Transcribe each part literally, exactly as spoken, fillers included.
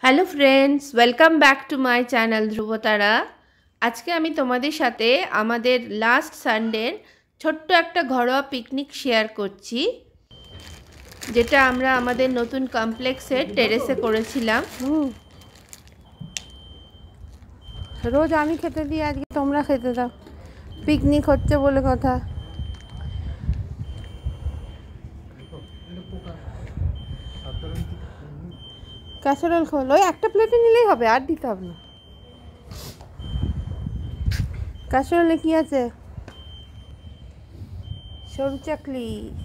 Hello friends, welcome back to my channel Dhrubatara. আজকে আমি তোমাদের সাথে আমাদের লাস্ট সানডের ছোট্ট একটা ঘরোয়া পিকনিক শেয়ার করছি, যেটা আমরা আমাদের নতুন কমপ্লেক্সের টেরেসে করেছিলাম। রোজ আমি খেতে দিই, আজকে তোমরা খেতে দাও। পিকনিক হচ্ছে বলে কথা। ক্যাসারোল খোল, ওই একটা প্লেটে নিলেই হবে, আর দিতে হবে না। ক্যাসারোলে কি আছে? সরু চাকলি।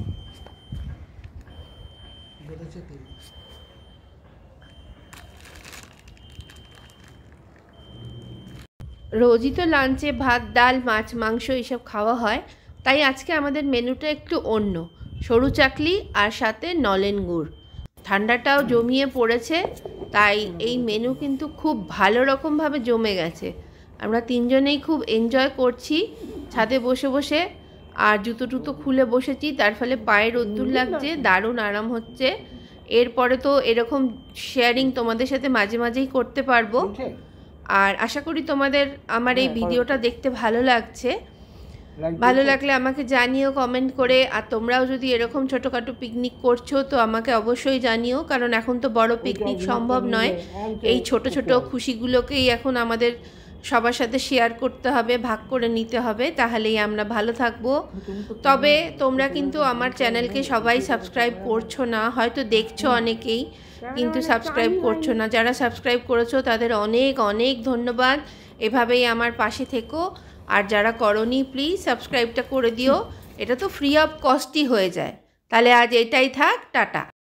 রোজই তো লাঞ্চে ভাত, ডাল, মাছ, মাংস এইসব খাওয়া হয়, তাই আজকে আমাদের মেনুটা একটু অন্য। সরু চাকলি আর সাথে নলেন গুড়। ঠান্ডাটাও জমিয়ে পড়েছে, তাই এই মেনু কিন্তু খুব ভালো রকমভাবে জমে গেছে। আমরা তিনজনেই খুব এনজয় করছি ছাদে বসে বসে, আর জুতো টুতো খুলে বসেছি, তার ফলে পায়ে রোদ্দুর লাগছে, দারুণ আরাম হচ্ছে। এরপরে তো এরকম শেয়ারিং তোমাদের সাথে মাঝে মাঝেই করতে পারবো। আর আশা করি তোমাদের আমার এই ভিডিওটা দেখতে ভালো লাগছে। ভালো লাগলে আমাকে জানিও কমেন্ট করে। আর তোমরাও যদি এরকম ছোটোখাটো পিকনিক করছো তো আমাকে অবশ্যই জানিও, কারণ এখন তো বড় পিকনিক সম্ভব নয়। এই ছোট ছোট খুশিগুলোকেই এখন আমাদের সবার সাথে শেয়ার করতে হবে, ভাগ করে নিতে হবে, তাহলেই আমরা ভালো থাকবো। তবে তোমরা কিন্তু আমার চ্যানেলকে সবাই সাবস্ক্রাইব করছো না, হয়তো দেখছো অনেকেই, কিন্তু সাবস্ক্রাইব করছো না। যারা সাবস্ক্রাইব করেছো তাদের অনেক অনেক ধন্যবাদ। এভাবেই আমার পাশে থেকো। আর যারা করোনি প্লিজ সাবস্ক্রাইবটা করে দিও, এটা তো ফ্রি অফ কস্টই হয়ে যায়। তাহলে আজ এটাই থাক, টাটা।